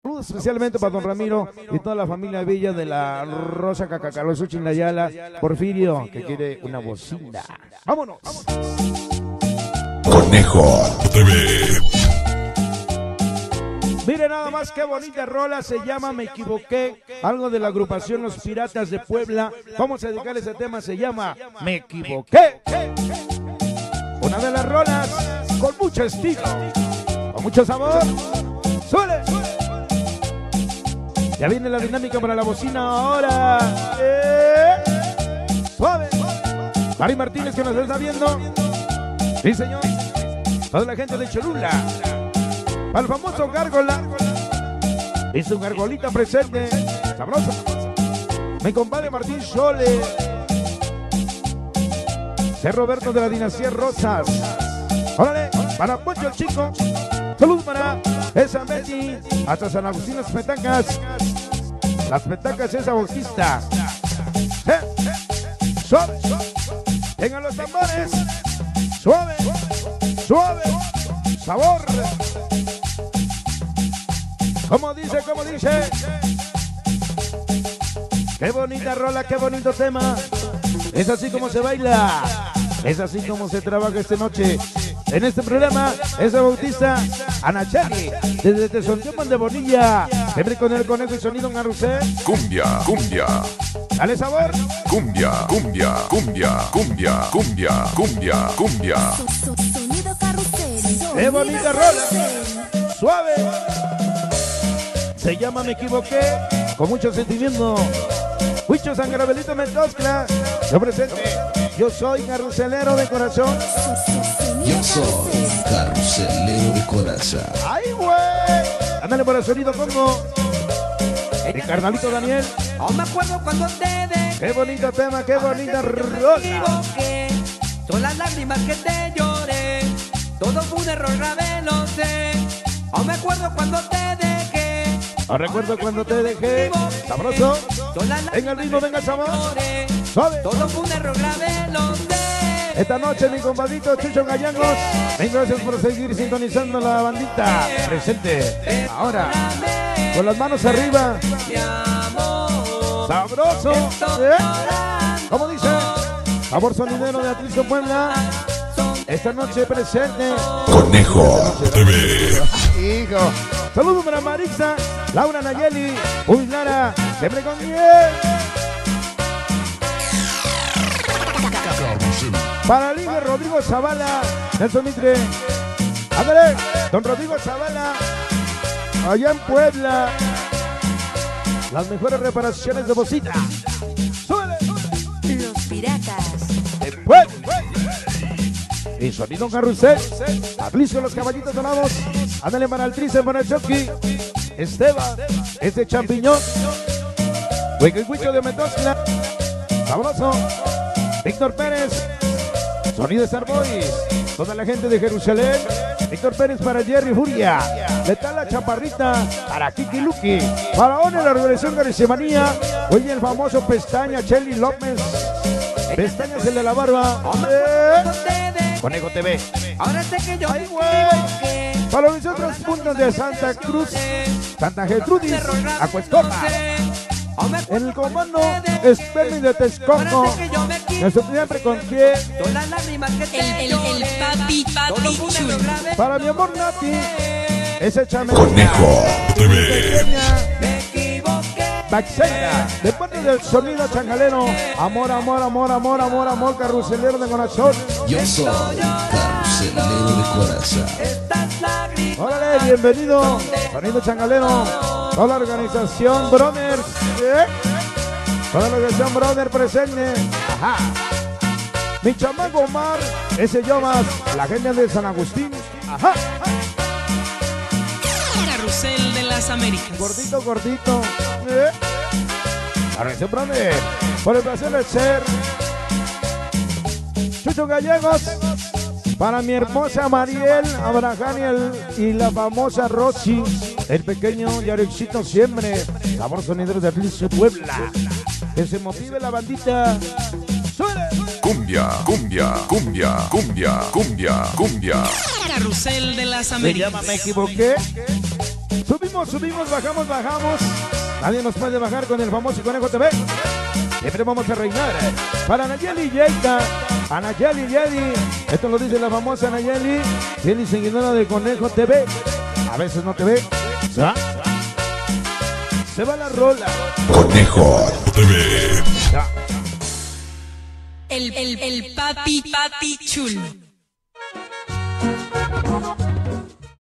Saludos especialmente para don Ramiro y toda la familia bella de la Rosa Cacacalosuchi Nayala, Porfirio, que quiere una bocina. ¡Vámonos! Conejo TV. Mire nada más qué bonita rola, se llama Me Equivoqué, algo de la agrupación Los Piratas de Puebla. Vamos a dedicar ese tema, se llama Me Equivoqué. Una de las rolas con mucho estilo, con mucho sabor. ¡Suele! Ya viene la dinámica para la bocina ahora. Suave. Mari Martínez que nos está viendo. Sí, señor. Toda la gente de Cholula. Para el famoso Gárgola. Es un gargolita presente. Sabroso. Mi compadre Martín Chole. De Roberto de la dinastía Rosas. Órale. Para Poncho el Chico. Salud para esa Betty. Hasta San Agustín las petacas. Las petacas esa boquista. Suave. Vengan los tambores. Suave. Suave. Sabor. Como dice, como dice. Qué bonita rola, qué bonito tema. Es así como se baila. Es así como se trabaja esta noche. En este programa, esa bautista Anacheli, desde Tezontepan de Bonilla, siempre con el conejo y sonido en carrusel. Cumbia, cumbia. Dale sabor. Cumbia, cumbia, cumbia, cumbia, cumbia, cumbia, cumbia. Sonido carrusel. Qué bonita rola. Suave. Se llama Me Equivoqué, con mucho sentimiento. Huicho San Garabelito Mentoscla, yo presente. Yo soy carruselero de corazón. Yo soy carruselero de corazón. ¡Ay, güey! Ándale por el sonido Congo. El carnalito Daniel. Aún me acuerdo cuando te dejé. Qué bonito tema, qué bonita rola. Equivoqué. Son las lágrimas que te lloré. Todo fue un error grave, lo sé. Aún me acuerdo cuando te dejé. No recuerdo cuando te dejé. Sabroso. Son las Venga el ritmo, venga el sabor. lloré. Suave. Todo fue un error grave, lo sé. Esta noche mi compadrito Chucho Gallangos. Gracias por seguir sintonizando la bandita. Presente. Ahora. Con las manos arriba. Mi amor. Sabroso. ¿Cómo dice? Sabor sonidero de Atlisco Puebla. Esta noche presente. Conejo TV. Hijo. Saludos para Marixa, Laura Nayeli, Uy Lara, siempre con miel. Para Liga Rodrigo Zavala, Nelson Mitre. Ándale, don Rodrigo Zavala, allá en Puebla. Las mejores reparaciones de bocina. ¡Súbele! Los piratas. En Puebla. Y sonido carrusel. Atlisco los caballitos dorados. Ándale para el Trice, para el Chucky. Esteban, este champiñón. Huicho de Mentoscla. Sabroso. Víctor Pérez. Sonido Star Boys. Toda la gente de Jerusalén. Víctor Pérez para Jerry Furia. Letal la Chaparrita. Para Kiki Luki. Para One la Revolución Garcimanía. Oye el famoso Pestaña Chelly López. Pestañas el de la barba. Conejo TV. Ahora sé que yo me Ay, güey. equivoqué. Para los otros puntos de Santa Cruz, Santa Gertrudis, Acuescorta. En el comando Espermi de Texcoco. Nuestro siempre con pie. Son las lágrimas que te El lloré. papi Todo fue un error chulo. grave. Para mi amor Nati, ese chame. Conejo TV. Pequeña Me equivoqué. Baxeira, de parte del sonido changalero. Amor, amor, amor, amor, amor, amor, carruselero de corazón. Yo soy carruselero de corazón. Estas lágrimas. Órale, bienvenido, sonido changalero. Toda la organización Brothers. Toda la organización Brothers presente. Ajá. Mi chamaco Omar, ese yo más, la gente de San Agustín. Ajá. Carrusel de las Américas. Gordito, gordito. Organización Brothers. Por el placer de ser. Chucho Gallegos. Para mi hermosa Mariel, Abraham y la famosa Rosy. El pequeño Yarexito siempre. Sabor sonidero de Atlisco Puebla. Que se motive la bandita. ¡Suele! Cumbia, cumbia, cumbia, cumbia, cumbia, cumbia. Carrusel de las Se Américas. llama Me Equivoqué. Subimos, bajamos. Nadie nos puede bajar con el famoso Conejo TV. Siempre vamos a reinar. Para Nayeli Yeika, a Nayeli Yedi. Esto lo dice la famosa Nayeli, fiel seguidora de Conejo TV. A veces no te ve. ¿Ah? Se va la rola. Conejo TV. El papi chulo.